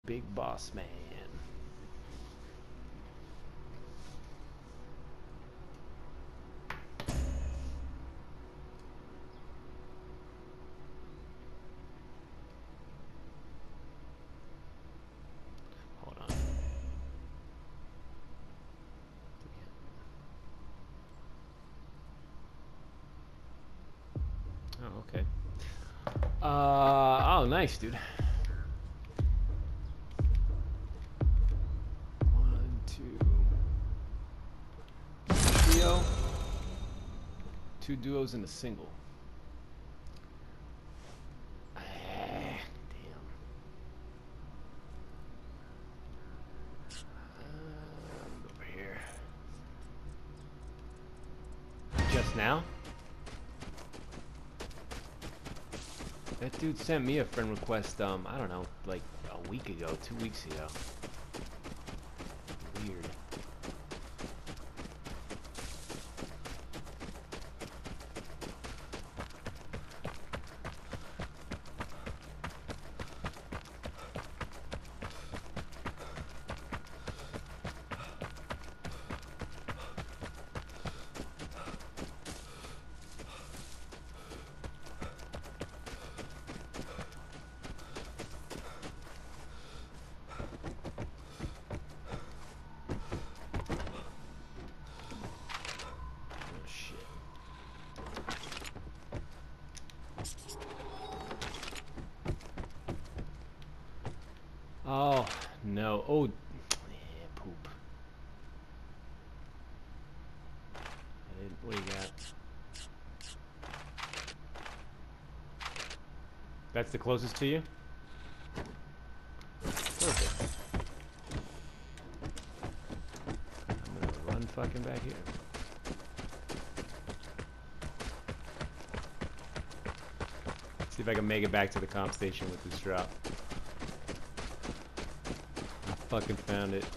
Big boss man. Hold on. Oh, okay. Oh, nice, dude. 1, 2. Trio. 2 duos and a single. Damn. Over here. Just now? That dude sent me a friend request, I don't know, like a week ago, 2 weeks ago. Weird. Oh, no. Oh, yeah, poop. What do you got? That's the closest to you? Perfect. I'm gonna run fucking back here. See if I can make it back to the comp station with this drop. I fucking found it.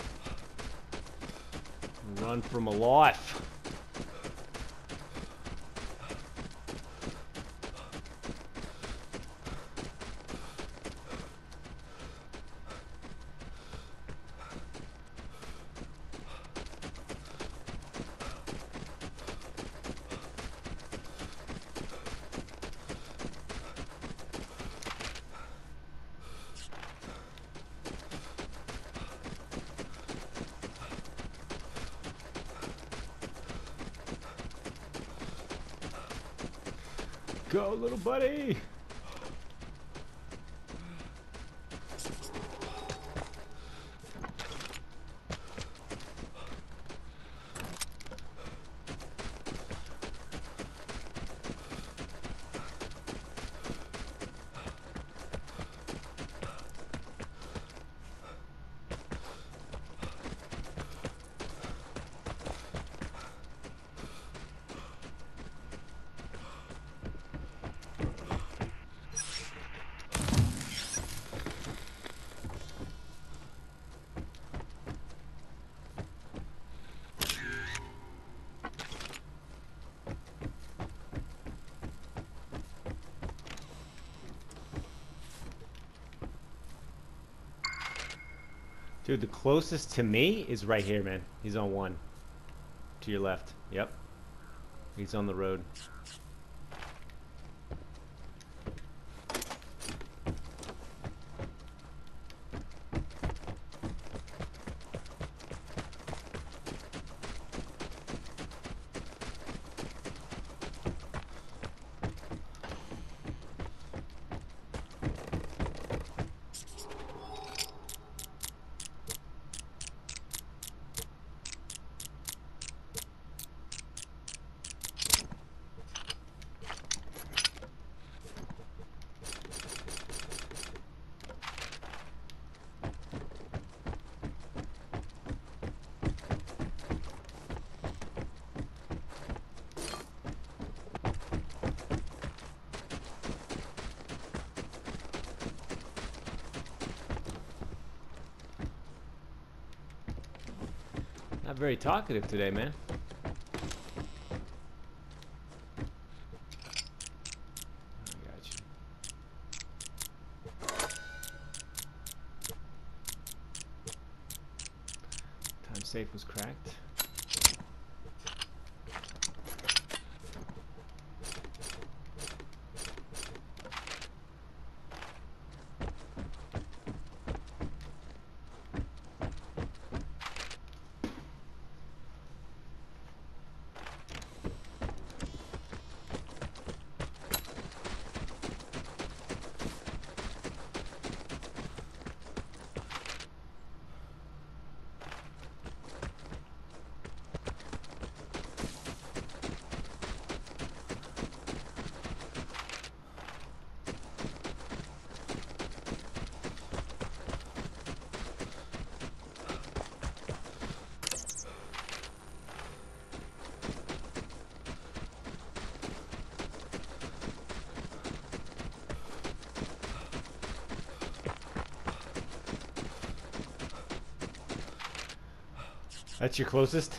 Run for my life. Go, little buddy! Dude, the closest to me is right here, man. He's on 1. To your left. Yep. He's on the road. Not very talkative today, man. I got you. safe was cracked. That's your closest?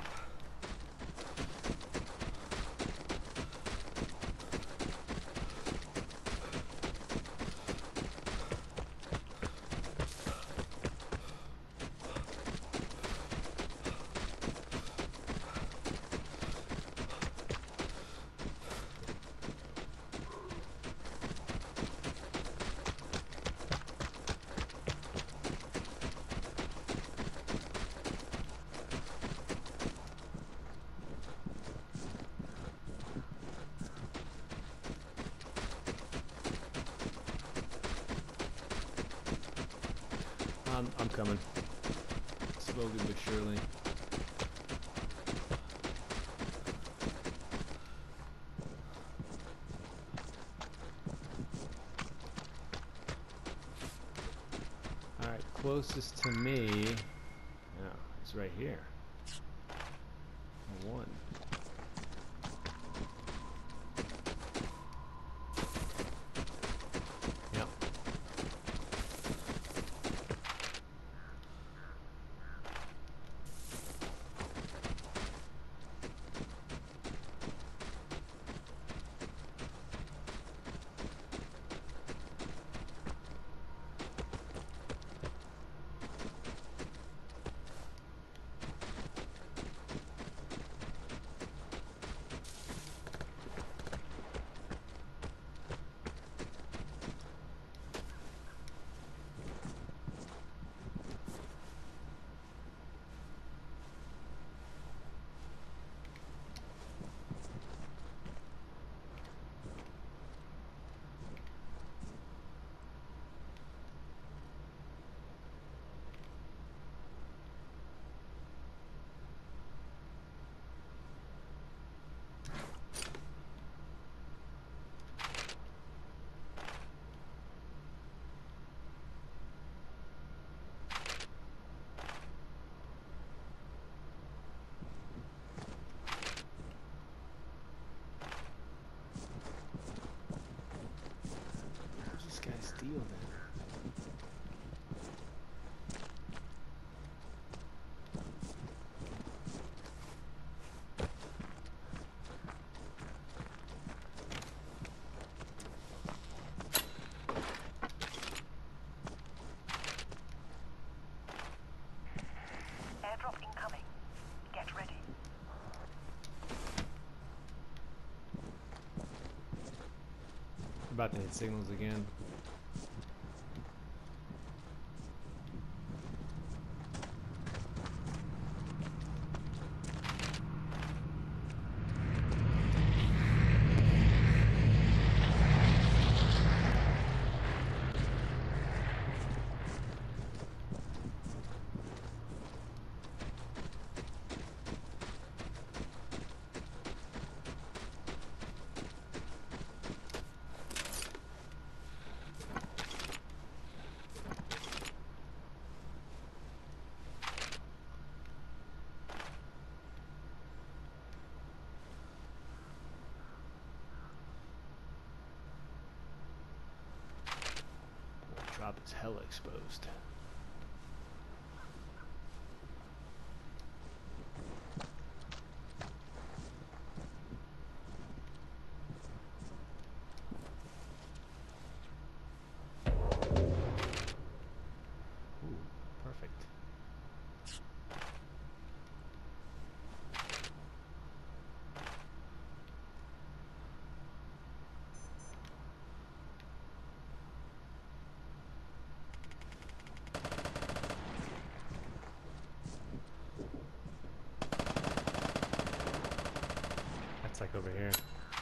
I'm coming. Slowly but surely. Alright, closest to me. Yeah, it's right here. One. Yep. Where's this guy's deal then? Airdrop incoming. Get ready. About to hit signals again. Drop is hella exposed. Ooh, perfect. over here.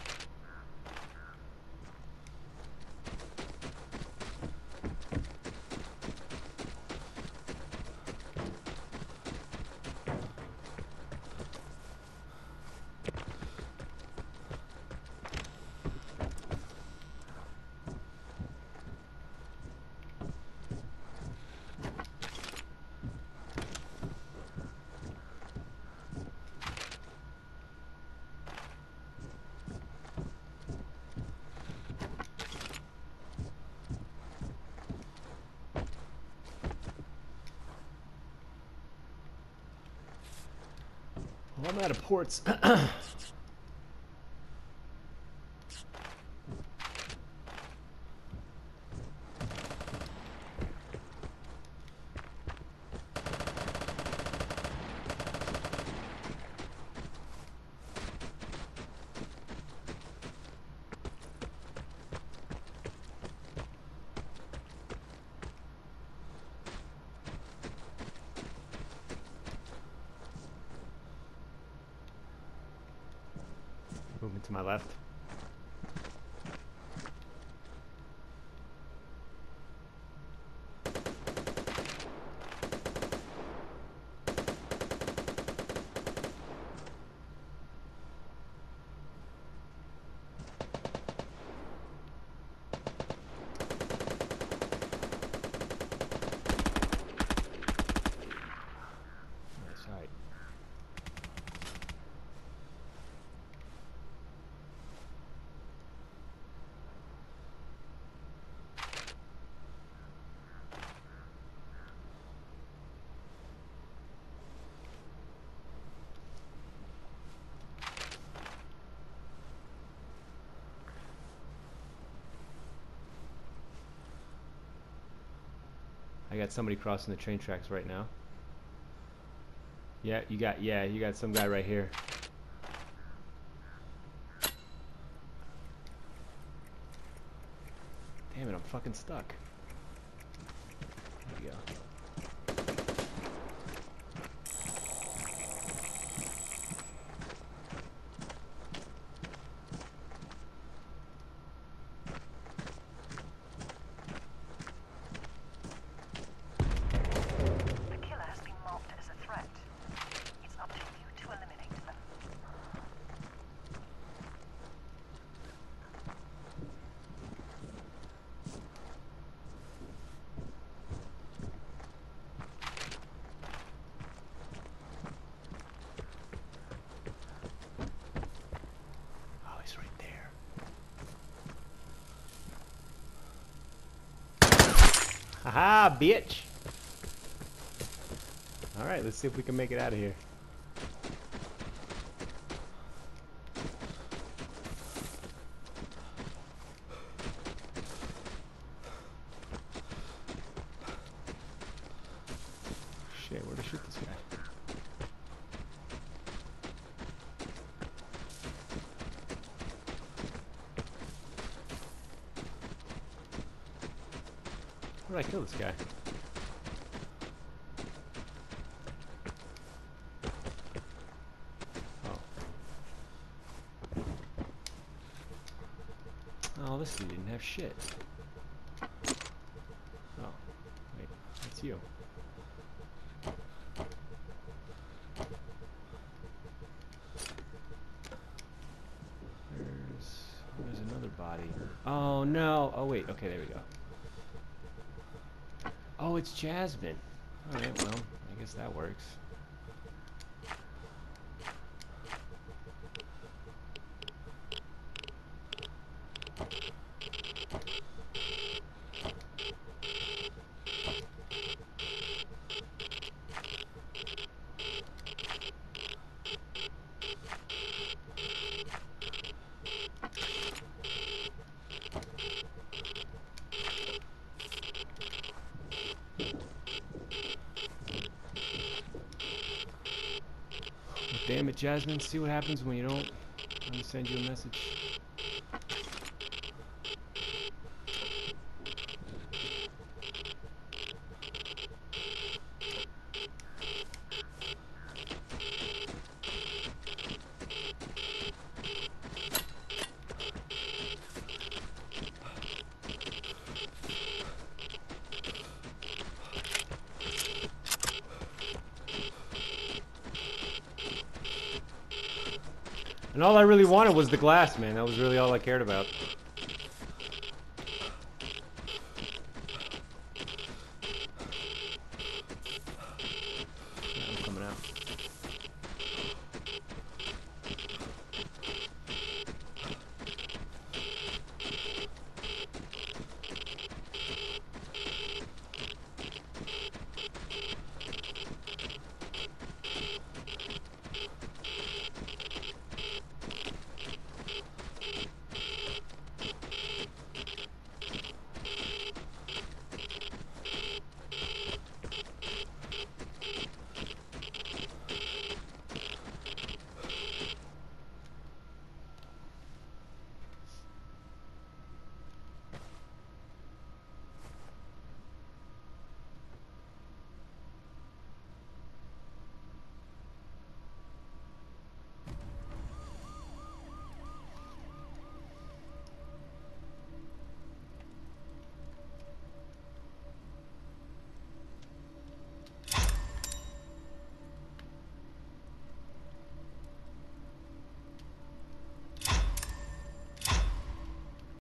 Well, I'm out of ports. Moving to my left. Nice height. I got somebody crossing the train tracks right now. Yeah, you got some guy right here. Damn it, I'm fucking stuck. There we go. The killer has been marked as a threat. It's up to you to eliminate them. Oh, he's right there. Haha, bitch! Alright, let's see if we can make it out of here. Shit, where to shoot this guy? Where did I kill this guy? Oh, this dude didn't have shit. Oh, wait, that's you. There's another body. Oh no! Oh wait, okay, there we go. Oh, it's Jasmine. Alright, well, I guess that works. Damn it, Jasmine. See what happens when you don't. Let me send you a message. And all I really wanted was the glass, man. That was really all I cared about.